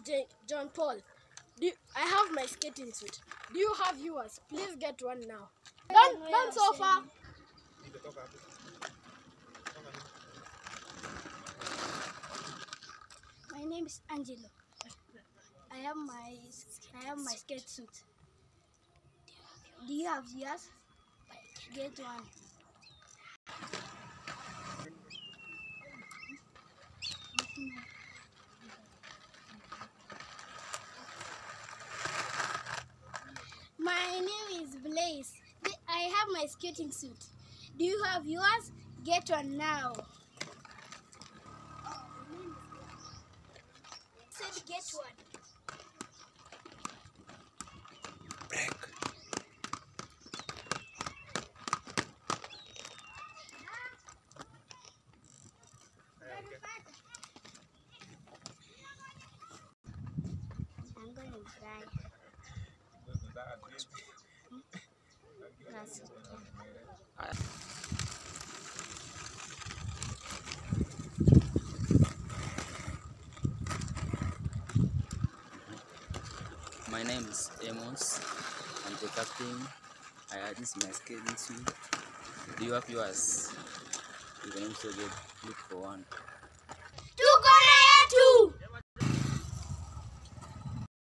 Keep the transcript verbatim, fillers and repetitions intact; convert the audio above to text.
J John Paul. Do you, I have my skating suit. Do you have yours? Please get one now. Don't don't so far. My name is Angelo. I have my I have my skate suit. Do you have yours? Get one. My name is Blaze. I have my skating suit. Do you have yours? Get one now. Said get one. Break. I'm going to try. That's it. My name is Amos. I'm the captain. I had this my skating suit. Do you have yours? You can also get look for one.